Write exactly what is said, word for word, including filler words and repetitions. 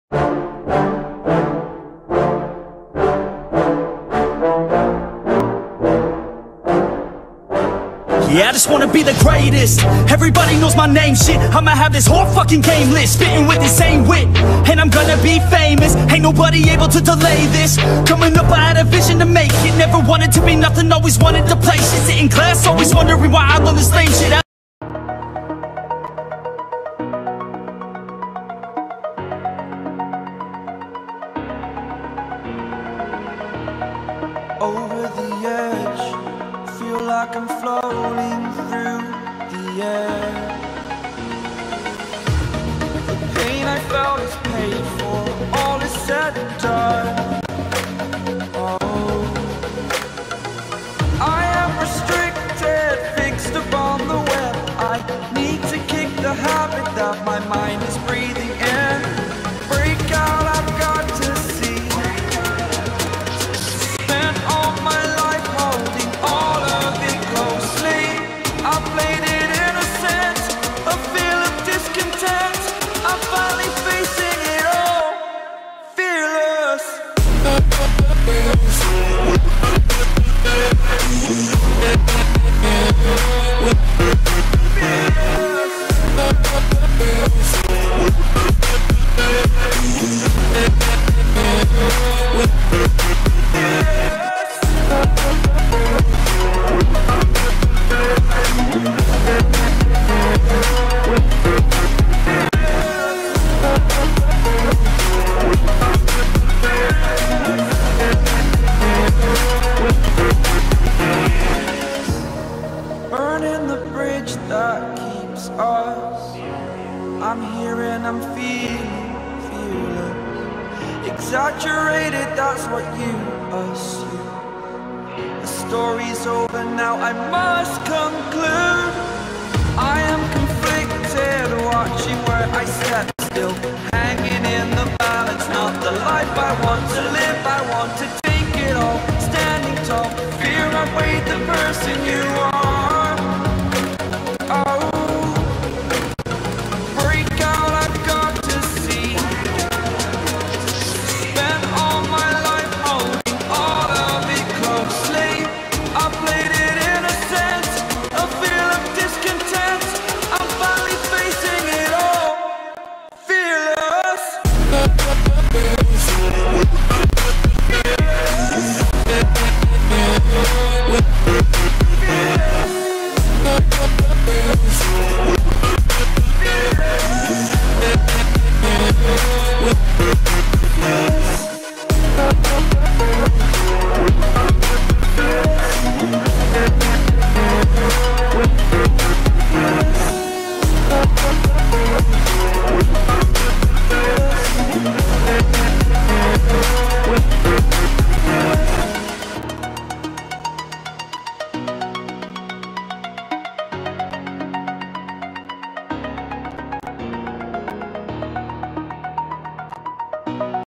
Yeah, I just wanna be the greatest. Everybody knows my name, shit. I'ma have this whole fucking game list, spitting with the same wit, and I'm gonna be famous. Ain't nobody able to delay this. Coming up, I had a vision to make it. Never wanted to be nothing, always wanted to play shit. Sit in class, always wondering why I love this lame shit. I Over the edge, feel like I'm floating through the air. The pain I felt is paid for, all is said and done. Oh, I am restricted, fixed upon the web. I need to kick the habit that my mind is breathing in. Break out, I've got to see. Spent all my life holding all of it closely. I played it innocent, a feel of discontent. I'm finally facing it all, fearless. Burning the bridge that keeps us. I'm here and I'm feeling fearless. Exaggerated, that's what you assume. The story's over now, I must conclude. I am conflicted, watching where I step still, hanging in the balance. Not the life I want to live, I want to take it all. Standing tall, fear I weighed the person you are. Oh, break out, I've got to see. Spent all my life holding all of it closely. I played it innocent, a feel of discontent. I'm finally facing it all, fearless. Yes.